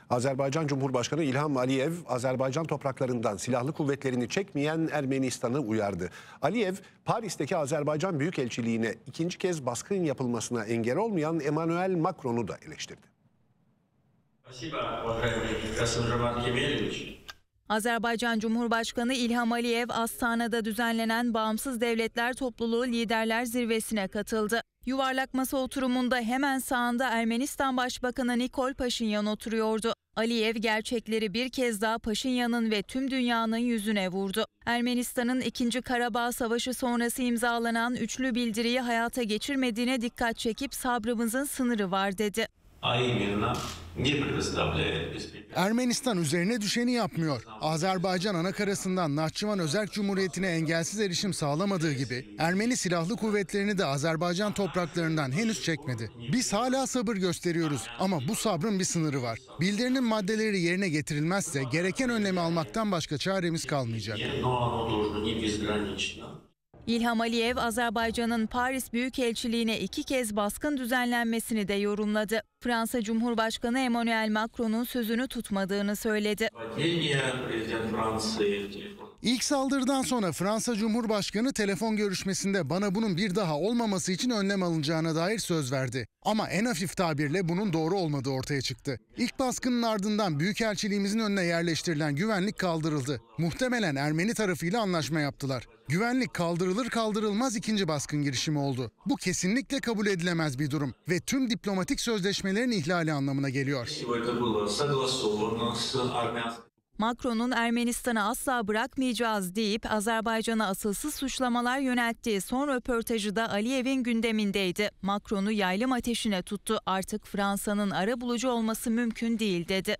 Azerbaycan Cumhurbaşkanı İlham Aliyev, Azerbaycan topraklarından silahlı kuvvetlerini çekmeyen Ermenistan'ı uyardı. Aliyev, Paris'teki Azerbaycan Büyükelçiliğine ikinci kez baskın yapılmasına engel olmayan Emmanuel Macron'u da eleştirdi. Azerbaycan Cumhurbaşkanı İlham Aliyev, Astana'da düzenlenen Bağımsız Devletler Topluluğu Liderler Zirvesi'ne katıldı. Yuvarlak masa oturumunda hemen sağında Ermenistan Başbakanı Nikol Paşinyan oturuyordu. Aliyev gerçekleri bir kez daha Paşinyan'ın ve tüm dünyanın yüzüne vurdu. Ermenistan'ın 2. Karabağ Savaşı sonrası imzalanan üçlü bildiriyi hayata geçirmediğine dikkat çekip sabrımızın sınırı var dedi. Ermenistan üzerine düşeni yapmıyor. Azerbaycan anakarasından Nahçıvan Özerk Cumhuriyeti'ne engelsiz erişim sağlamadığı gibi Ermeni silahlı kuvvetlerini de Azerbaycan topraklarından henüz çekmedi. Biz hala sabır gösteriyoruz ama bu sabrın bir sınırı var. Bildirinin maddeleri yerine getirilmezse gereken önlemi almaktan başka çaremiz kalmayacak. İlham Aliyev, Azerbaycan'ın Paris Büyükelçiliğine 2 kez baskın düzenlenmesini de yorumladı. Fransa Cumhurbaşkanı Emmanuel Macron'un sözünü tutmadığını söyledi. İlk saldırıdan sonra Fransa Cumhurbaşkanı telefon görüşmesinde bana bunun bir daha olmaması için önlem alınacağına dair söz verdi. Ama en hafif tabirle bunun doğru olmadığı ortaya çıktı. İlk baskının ardından Büyükelçiliğimizin önüne yerleştirilen güvenlik kaldırıldı. Muhtemelen Ermeni tarafıyla anlaşma yaptılar. Güvenlik kaldırılır kaldırılmaz ikinci baskın girişimi oldu. Bu kesinlikle kabul edilemez bir durum ve tüm diplomatik sözleşmelerin ihlali anlamına geliyor. Macron'un Ermenistan'ı asla bırakmayacağız deyip Azerbaycan'a asılsız suçlamalar yönelttiği son röportajı da Aliyev'in gündemindeydi. Macron'u yaylım ateşine tuttu. Artık Fransa'nın arabulucu olması mümkün değil dedi.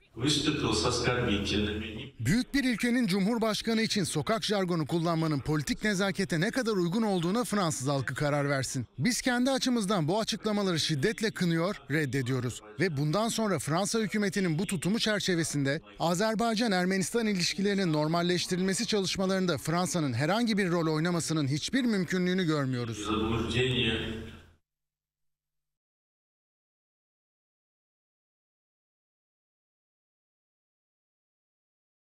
Büyük bir ülkenin cumhurbaşkanı için sokak jargonu kullanmanın politik nezakete ne kadar uygun olduğuna Fransız halkı karar versin. Biz kendi açımızdan bu açıklamaları şiddetle kınıyor, reddediyoruz. Ve bundan sonra Fransa hükümetinin bu tutumu çerçevesinde Azerbaycan-Ermenistan ilişkilerinin normalleştirilmesi çalışmalarında Fransa'nın herhangi bir rol oynamasının hiçbir mümkünlüğünü görmüyoruz.